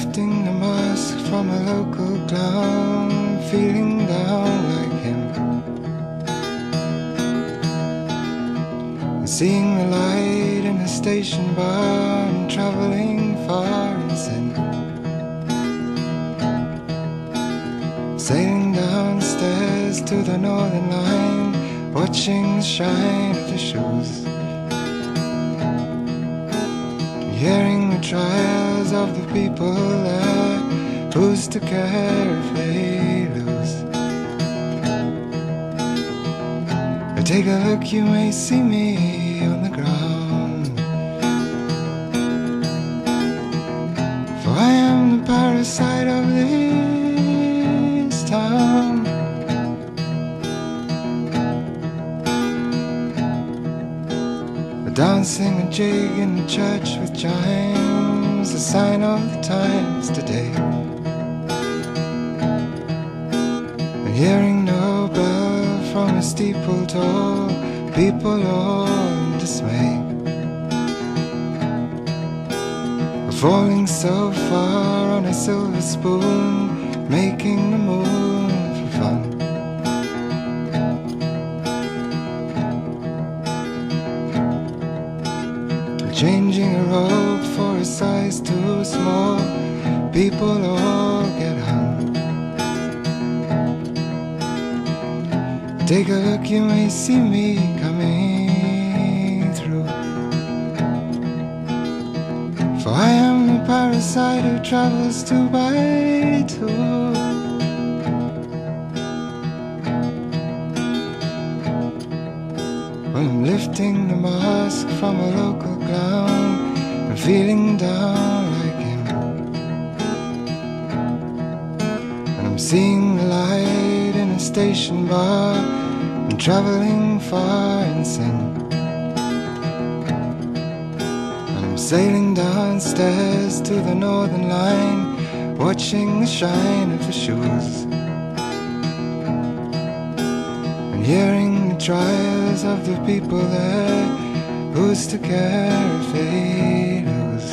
lifting the mask from a local clown, feeling down like him, and seeing the light in a station bar and travelling far in sin, sailing downstairs to the northern line, watching the shine of the shoes, hearing the trials of the people there. Who's to care if they lose? Take a look, you may see me on the ground, for I am the parasite of this town. Dancing a jig in the church with chimes, a sign of the times today, and hearing no bell from a steeple tall, people all in dismay, falling so far on a silver spoon, making the moon for fun. Changing a robe for a size too small, people all get hung. Take a look, you may see me coming through, for I am the parasite who travels 2 by 2. When I'm lifting the mask from a local clown and feeling down like him, and I'm seeing the light in a station bar and travelling far in sin, and I'm sailing downstairs to the northern line, watching the shine of the shoes, and hearing the trials of the people there. Who's to care if they lose?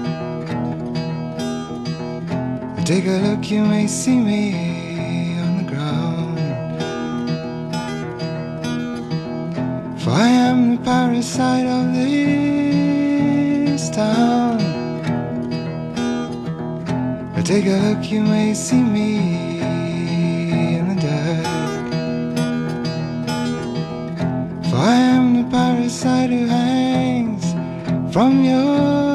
Take a look, you may see me on the ground, for I am the parasite of this town. Take a look, you may see me in the dirt, for I am the parasite who hangs from your